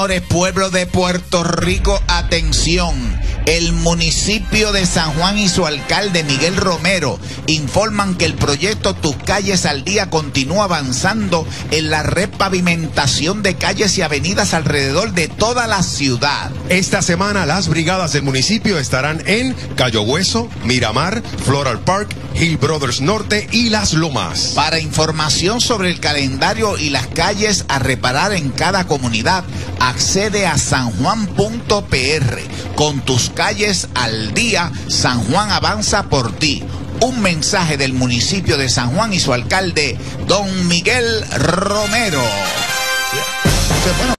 señores, pueblo de Puerto Rico, atención. El municipio de San Juan y su alcalde Miguel Romero informan que el proyecto Tus Calles al Día continúa avanzando en la repavimentación de calles y avenidas alrededor de toda la ciudad. Esta semana las brigadas del municipio estarán en Cayo Hueso, Miramar, Floral Park, Hill Brothers Norte y Las Lomas. Para información sobre el calendario y las calles a reparar en cada comunidad, accede a sanjuan.pr. Con Tus Calles al Día, San Juan avanza por ti. Un mensaje del municipio de San Juan y su alcalde, don Miguel Romero.